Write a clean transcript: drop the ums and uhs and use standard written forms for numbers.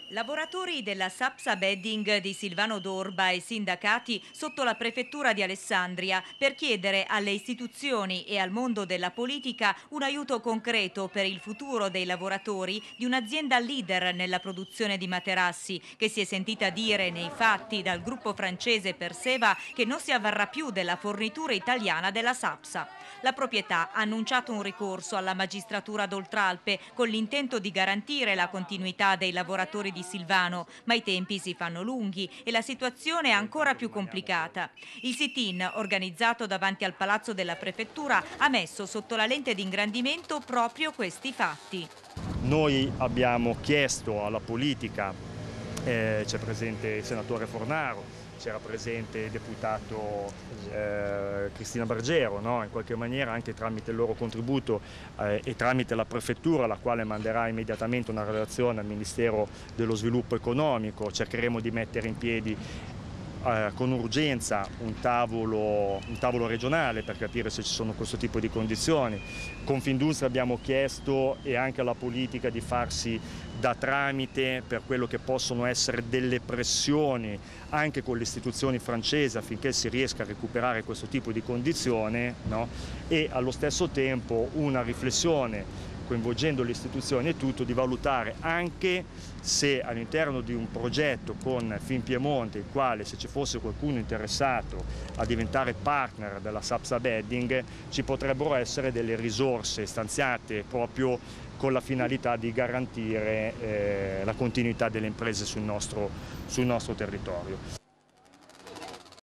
Lavoratori della Sapsa Bedding di Silvano Dorba e sindacati sotto la prefettura di Alessandria per chiedere alle istituzioni e al mondo della politica un aiuto concreto per il futuro dei lavoratori di un'azienda leader nella produzione di materassi, che si è sentita dire nei fatti dal gruppo francese Perseva che non si avvarrà più della fornitura italiana della Sapsa. La proprietà ha annunciato un ricorso alla magistratura d'Oltralpe con l'intento di garantire la continuità dei lavoratori di Silvano, ma i tempi si fanno lunghi e la situazione è ancora più complicata. Il sit-in, organizzato davanti al palazzo della prefettura, ha messo sotto la lente di ingrandimento proprio questi fatti. Noi abbiamo chiesto alla politica, c'è presente il senatore Fornaro, c'era presente il deputato Cristina Bergero, no? In qualche maniera anche tramite il loro contributo e tramite la prefettura, la quale manderà immediatamente una relazione al Ministero dello Sviluppo Economico, cercheremo di mettere in piedi con urgenza un tavolo regionale per capire se ci sono questo tipo di condizioni. Confindustria abbiamo chiesto e anche alla politica di farsi da tramite per quello che possono essere delle pressioni anche con le istituzioni francesi affinché si riesca a recuperare questo tipo di condizione, no? E allo stesso tempo una riflessione coinvolgendo le istituzioni e tutto, di valutare anche se all'interno di un progetto con Finpiemonte, il quale se ci fosse qualcuno interessato a diventare partner della Sapsa Bedding, ci potrebbero essere delle risorse stanziate proprio con la finalità di garantire la continuità delle imprese sul nostro territorio.